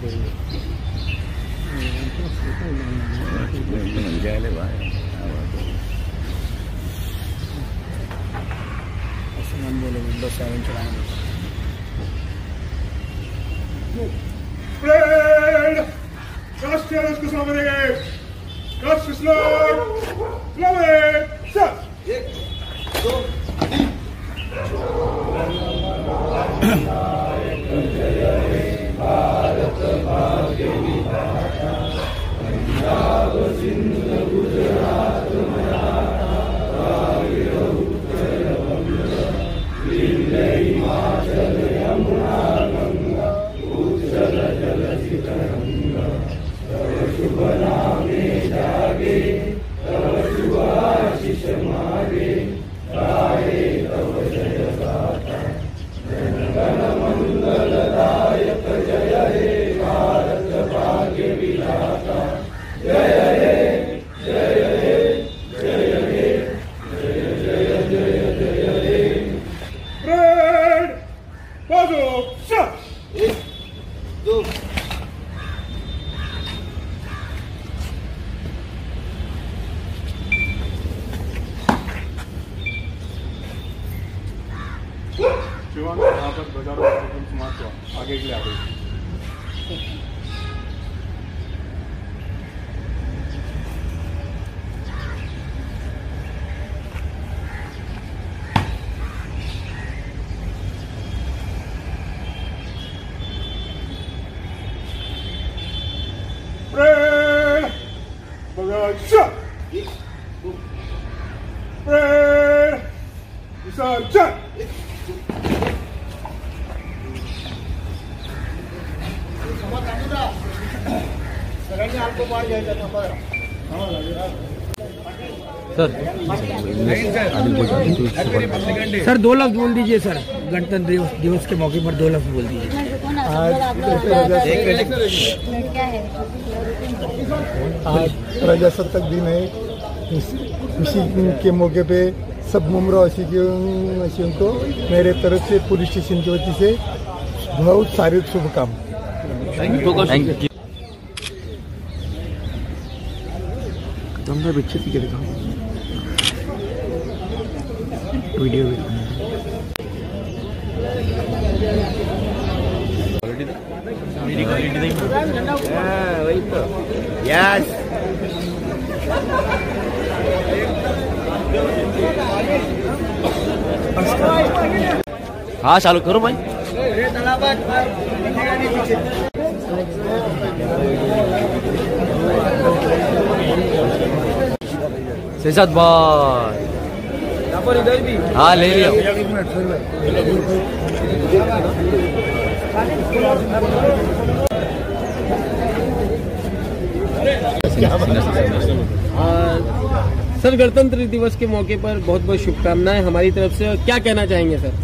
बोलो विंडोज 7 चलाएंगे। राष्ट्रीय को सलाम देंगे। राष्ट्र सलाम सब 1 2 3 भारत भाग्य विधाता पंजाब सिंध गुजरात मराठा कावेरी उत्तर बंगा विंध्य हिमाचल यमुना गंगा उज्जल जलधि तरंगा तव शुभ नामे जागे तव शुभ आशीष मागे गाये तव जय गाथा जन गण मंगलदायक जय हे भारत भाग्य विधाता जय हे जय हे जय हे जय जय जय जय हे ब्रेड बाजू शट 1 2 शिवान यहाँ पर बाजारों में समाप्त हुआ आगे के लिए आगे ब्रेड बाजू ब्रेड विसर्जन सर 2 लफ्ज बोल दीजिए सर, गणतंत्र दिवस के मौके पर 2 लफ्ज बोल दीजिए। आज प्रजासत्ताक दिन है, खुशी के मौके पे सब मुमरावासियों को मेरे तरफ से पुलिस स्टेशन की वजह से बहुत सारे शुभकामनाएं। Thank you. विकसित के दिखाओ वीडियो वही तो यस हाँ चालू करो भाई। शेषाद भाई इधर भी हाँ ले लिया। सर गणतंत्र दिवस के मौके पर बहुत बहुत शुभकामनाएं हमारी तरफ से। क्या कहना चाहेंगे सर?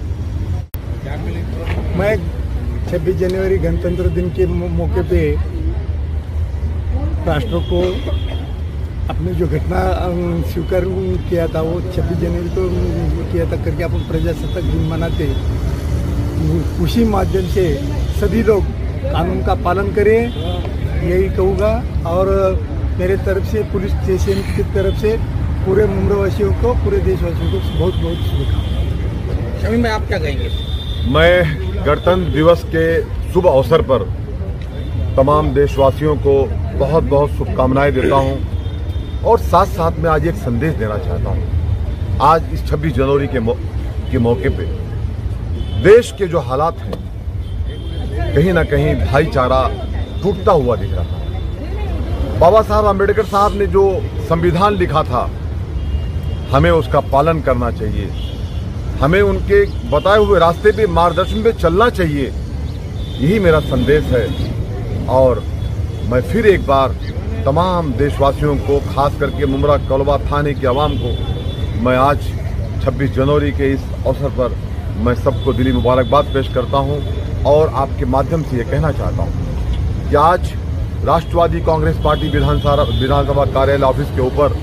मैं 26 जनवरी गणतंत्र दिन के मौके पे राष्ट्र को अपने जो घटना स्वीकार किया था वो 26 जनवरी को किया था करके अपन प्रजासत्ताक दिन मनाते। उसी माध्यम से सभी लोग कानून का पालन करें यही कहूँगा। और मेरे तरफ से पुलिस स्टेशन की तरफ से पूरे मुमरावासियों को, पूरे देशवासियों को बहुत बहुत शुभकामनाएं। शमीम भाई आप क्या कहेंगे? मैं गणतंत्र दिवस के शुभ अवसर पर तमाम देशवासियों को बहुत बहुत शुभकामनाएं देता हूं और साथ साथ में आज एक संदेश देना चाहता हूं। आज इस 26 जनवरी के मौके पे देश के जो हालात हैं, कहीं ना कहीं भाईचारा टूटता हुआ दिख रहा है। बाबा साहब आम्बेडकर साहब ने जो संविधान लिखा था, हमें उसका पालन करना चाहिए, हमें उनके बताए हुए रास्ते पे, मार्गदर्शन पे चलना चाहिए। यही मेरा संदेश है। और मैं फिर एक बार तमाम देशवासियों को, खास करके मुमरा कोलवा थाने की आवाम को, मैं आज 26 जनवरी के इस अवसर पर मैं सबको दिली मुबारकबाद पेश करता हूं। और आपके माध्यम से ये कहना चाहता हूं कि आज राष्ट्रवादी कांग्रेस पार्टी विधानसभा कार्यालय ऑफिस के ऊपर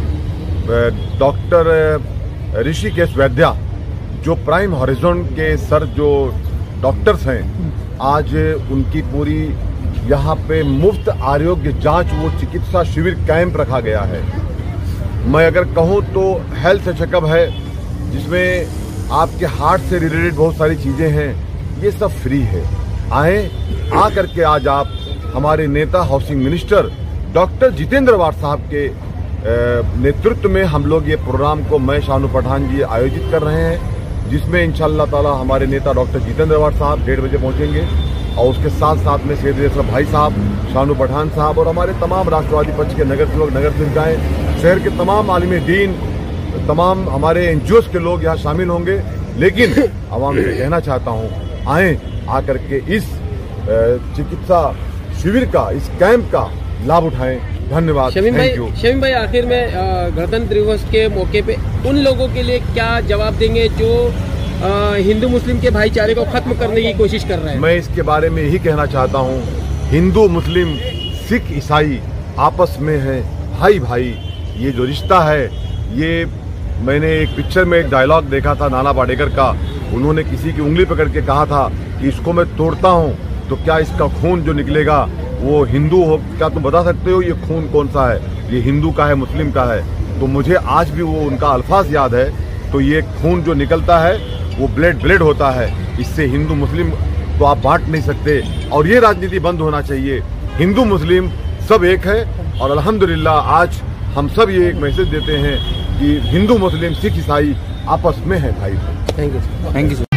डॉक्टर ऋषिकेश वैद्या, जो प्राइम हॉरिजॉन के सर जो डॉक्टर्स हैं, आज उनकी पूरी यहाँ पे मुफ्त आरोग्य जांच वो चिकित्सा शिविर कैंप रखा गया है। मैं अगर कहूँ तो हेल्थ चेकअप है, जिसमें आपके हार्ट से रिलेटेड बहुत सारी चीजें हैं, ये सब फ्री है। आए आ करके आज आप हमारे नेता housing minister doctor Jitendra Awhad साहब के नेतृत्व में हम लोग ये प्रोग्राम को मैं शानू पठान जी आयोजित कर रहे हैं, जिसमें इंशाअल्लाह ताला हमारे नेता डॉक्टर जितेंद्र अवाड साहब 1:30 बजे पहुंचेंगे और उसके साथ साथ में सैयद भाई साहब, शानू पठान साहब और हमारे तमाम राष्ट्रवादी पक्ष के नगर सेवक, नगर सेविकाएं, शहर के तमाम आलिम दीन, तमाम हमारे एनजीओस के लोग यहाँ शामिल होंगे। लेकिन आवाम से कहना चाहता हूँ, आए आकर के इस चिकित्सा शिविर का, इस कैंप का लाभ उठाएं। धन्यवाद। शमीम भाई, आखिर में गणतंत्र दिवस के मौके पे उन लोगों के लिए क्या जवाब देंगे जो हिंदू मुस्लिम के भाईचारे को खत्म करने की कोशिश कर रहे हैं? मैं इसके बारे में यही कहना चाहता हूँ, हिंदू मुस्लिम सिख ईसाई आपस में है भाई भाई। ये जो रिश्ता है, ये मैंने एक पिक्चर में एक डायलॉग देखा था नाना पाटेकर का। उन्होंने किसी की उंगली पकड़ के कहा था कि इसको मैं तोड़ता हूँ तो क्या इसका खून जो निकलेगा वो हिंदू हो, क्या तुम बता सकते हो ये खून कौन सा है, ये हिंदू का है मुस्लिम का है? तो मुझे आज भी वो उनका अल्फाज याद है। तो ये खून जो निकलता है वो ब्लड होता है, इससे हिंदू मुस्लिम तो आप बांट नहीं सकते और ये राजनीति बंद होना चाहिए। हिंदू मुस्लिम सब एक है और अल्हम्दुलिल्लाह आज हम सब ये एक मैसेज देते हैं कि हिंदू मुस्लिम सिख ईसाई आपस में है भाई। Thank you. Thank you.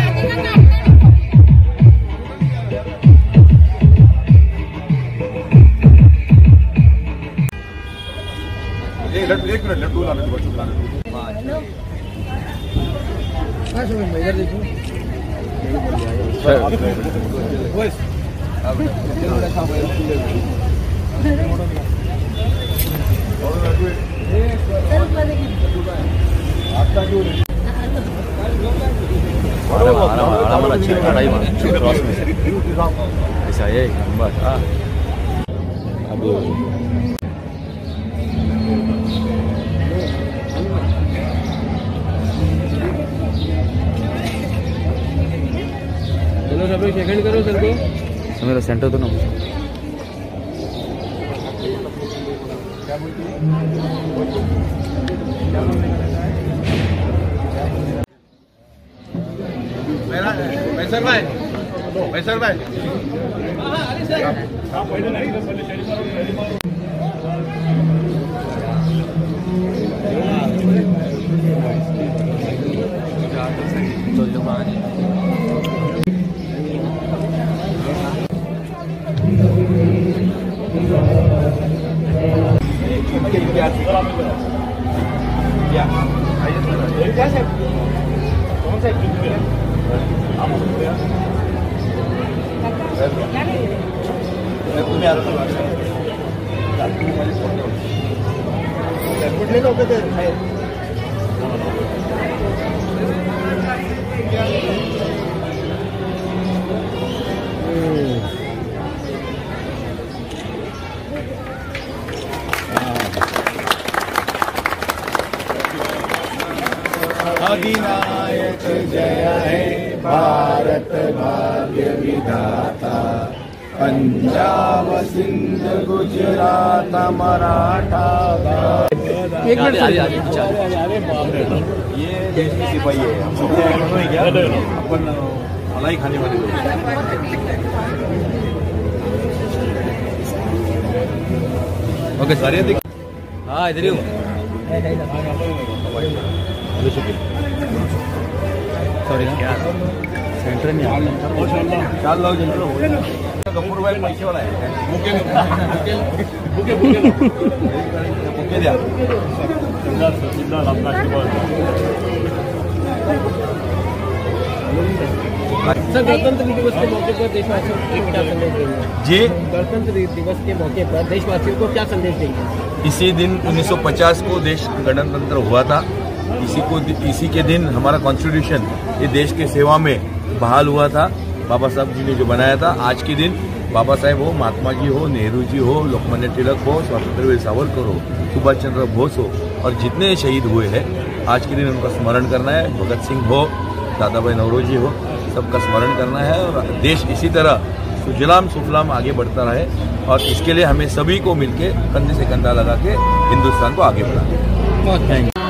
एक मिनट लड्डू लाने दो, बच्चों को लाने दो। इधर देखो। ऐसा है बस। चलो सब लोग सेकंड करो सर को। मेरा सेंटर दो ना। वैसर भाई अधिनायक जय है भारत भाग्य विधाता, पंजाब सिंध गुजरात मराठा। एक मिनट ये देश की सिपाही है, हम सबसे अपन मलाई खाने वाले लोग। ओके सारे देख। हाँ इधर ही हूँ। सॉरी ना सेंटर में चार लोग गफूर भाई पैसे वाला है। बुके दिया सर, गणतंत्र दिवस के मौके पर देशवासियों को क्या संदेश देंगे? जी, गणतंत्र दिवस के मौके पर देशवासियों को क्या संदेश देंगे? इसी दिन 1950 को देश गणतंत्र हुआ था। इसी के दिन हमारा कॉन्स्टिट्यूशन ये देश के सेवा में बहाल हुआ था। बाबा साहब जी ने जो बनाया था। आज के दिन बाबा साहेब हो, महात्मा जी हो, नेहरू जी हो, लोकमान्य तिलक हो, स्वतंत्र वीर सावरकर हो, सुभाष चंद्र बोस हो और जितने शहीद हुए हैं आज के दिन उनका स्मरण करना है। भगत सिंह हो, दादा भाई नौरोजी हो, सबका स्मरण करना है और देश इसी तरह सुजलाम सुफलाम आगे बढ़ता रहे, और इसके लिए हमें सभी को मिलके कंधे से कंधा लगा के हिंदुस्तान को आगे बढ़ाना। बहुत थैंक यू।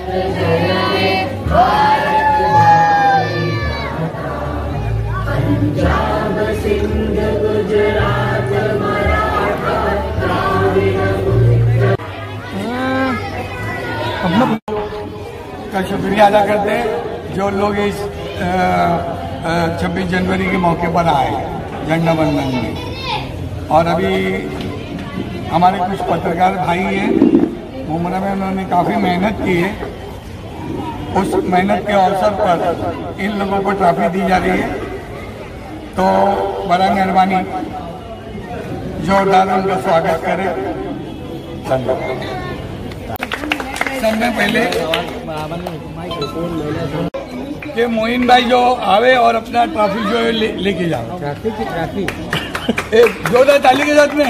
का शुक्रिया अदा करते हैं जो लोग इस 26 जनवरी के मौके पर आए झंडा वंदन में। और अभी हमारे कुछ पत्रकार भाई हैं मुमरा में, उन्होंने काफ़ी मेहनत की है। उस मेहनत के अवसर पर इन लोगों को ट्रॉफी दी जा रही है, तो बड़ा मेहरबानी जोरदार उनका स्वागत करें। सब में पहले कि मोइन भाई जो आवे और अपना ट्रॉफी जो है लेके जाओ। ट्रॉफी जोरदार ताली के साथ में।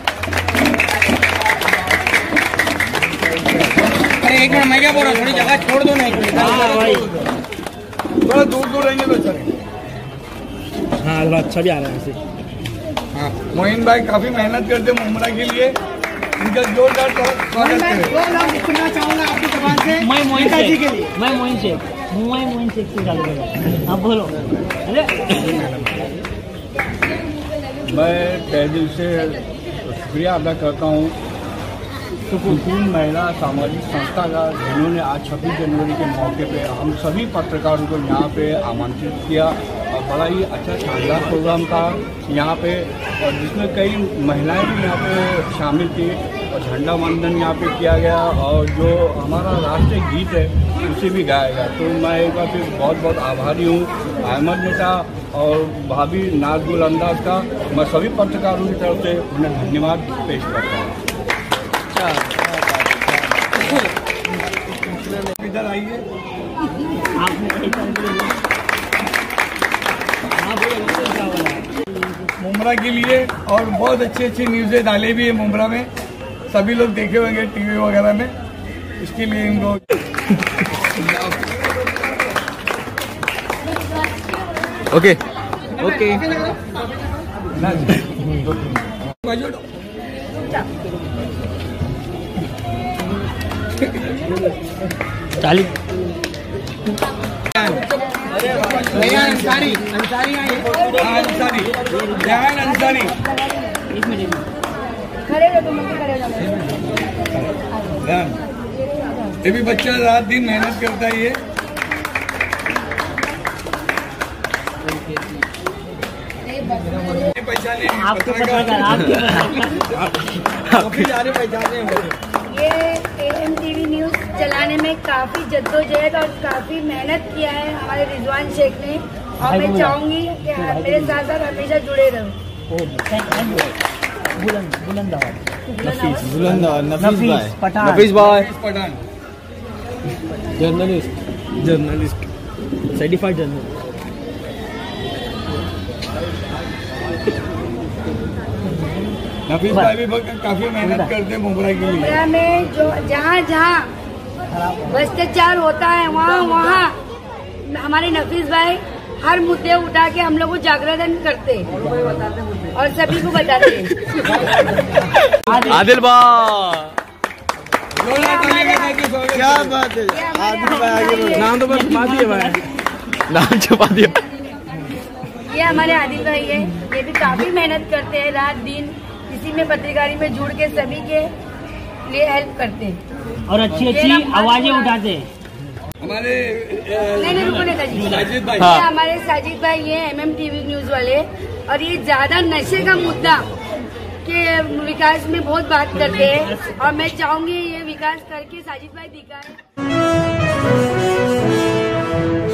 अरे एक मिनट, मैं क्या बोल रहा हूँ, थोड़ी जगह छोड़ दो ना एक मिनट। थोड़ा दूर दूर रहेंगे तो चलेंगे। हाँ अच्छा भी आ रहा है ऐसे। हाँ, मोइन भाई काफी मेहनत करते मुमरा के लिए, इनका जोरदार स्वागत करें। सुनना चाहूंगा आपकी जबान से। मैं मोइन पिताजी के लिए। मैं मोइन शेख से चालू करें। आप बोलो। अरे मैं तहे दिल से शुक्रिया अदा करता हूँ सुकून महिला सामाजिक संस्था का, जिन्होंने आज 26 जनवरी के मौके पे हम सभी पत्रकारों को यहाँ पे आमंत्रित किया, और बड़ा ही अच्छा शानदार प्रोग्राम था यहाँ पे, और जिसमें कई महिलाएं भी यहाँ पे शामिल थी, और झंडा वंदन यहाँ पे किया गया, और जो हमारा राष्ट्रीय गीत है उसे भी गाया गया। तो मैं एक बार फिर बहुत बहुत आभारी हूँ अहमद नेता और भाभी नाजगुल अंदाज का। मैं सभी पत्रकारों की तरफ से उन्हें धन्यवाद पेश करता हूँ। इधर आइए। मुमरा के लिए और बहुत अच्छी अच्छी न्यूज़ें डाले भी है मुमरा में, सभी लोग देखे होंगे टीवी वगैरह में, इसके लिए इनको ओके ओके। चालीस अंसारी ये भी बच्चा रात दिन मेहनत करता ही है। पहचाने ये AMTV न्यूज चलाने में काफी जद्दोजहद और काफी मेहनत किया है हमारे रिजवान शेख ने, और मैं चाहूंगी कि मेरे साथ साथ हमेशा जुड़े रहो। नफीस भाई Pathan journalist certified journalist. Nafees भाई भी काफी मेहनत करते हैं मुमरा के लिए। मुमरा में जो जहाँ जहाँ भ्रष्टाचार होता है वहाँ हमारे नफीस भाई हर मुद्दे उठा के हम लोग को जागरण करते और सभी को बताते हैं। आदिल भाई क्या बात है, आदिल भाई आगे नाम तो बस छुपा दिया भाई, नाम छुपा दिया। ये हमारे आदिल भाई है, ये भी काफी मेहनत करते हैं, रात दिन इसी में पत्रकारी में जुड़ के सभी के लिए हेल्प करते हैं और अच्छी अच्छी आवाजें उठाते हैं। हमारे नहीं रुको नेताजी, साजिद भाई, ये हमारे साजिद भाई ये MMTV न्यूज वाले, और ये ज्यादा नशे का मुद्दा के विकास में बहुत बात करते हैं, और मैं चाहूंगी ये विकास करके साजिद भाई दिखाए।